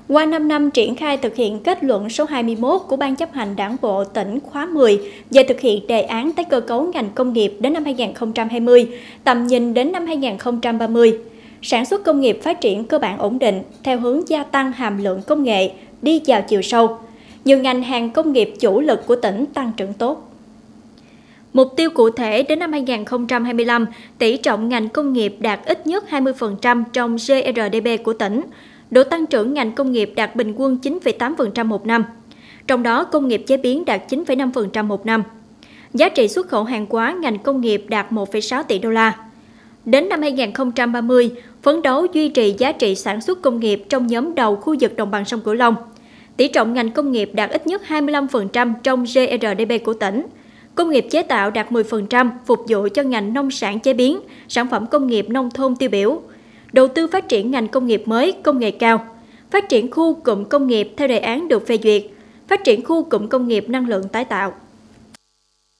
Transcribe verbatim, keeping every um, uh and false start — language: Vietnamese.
Qua năm năm triển khai thực hiện kết luận số hai mươi mốt của Ban chấp hành Đảng bộ tỉnh khóa mười về thực hiện đề án tái cơ cấu ngành công nghiệp đến năm hai nghìn không trăm hai mươi, tầm nhìn đến năm hai nghìn không trăm ba mươi, sản xuất công nghiệp phát triển cơ bản ổn định theo hướng gia tăng hàm lượng công nghệ, đi vào chiều sâu. Nhiều ngành hàng công nghiệp chủ lực của tỉnh tăng trưởng tốt. Mục tiêu cụ thể đến năm hai nghìn không trăm hai mươi lăm, tỷ trọng ngành công nghiệp đạt ít nhất hai mươi phần trăm trong giê rờ đê pê của tỉnh. Độ tăng trưởng ngành công nghiệp đạt bình quân chín phẩy tám phần trăm một năm, trong đó công nghiệp chế biến đạt chín phẩy năm phần trăm một năm. Giá trị xuất khẩu hàng hóa ngành công nghiệp đạt một phẩy sáu tỷ đô la. Đến năm hai nghìn không trăm ba mươi, phấn đấu duy trì giá trị sản xuất công nghiệp trong nhóm đầu khu vực đồng bằng sông Cửu Long. Tỷ trọng ngành công nghiệp đạt ít nhất hai mươi lăm phần trăm trong giê rờ đê pê của tỉnh. Công nghiệp chế tạo đạt mười phần trăm, phục vụ cho ngành nông sản chế biến, sản phẩm công nghiệp nông thôn tiêu biểu. Đầu tư phát triển ngành công nghiệp mới, công nghệ cao, phát triển khu cụm công nghiệp theo đề án được phê duyệt, phát triển khu cụm công nghiệp năng lượng tái tạo.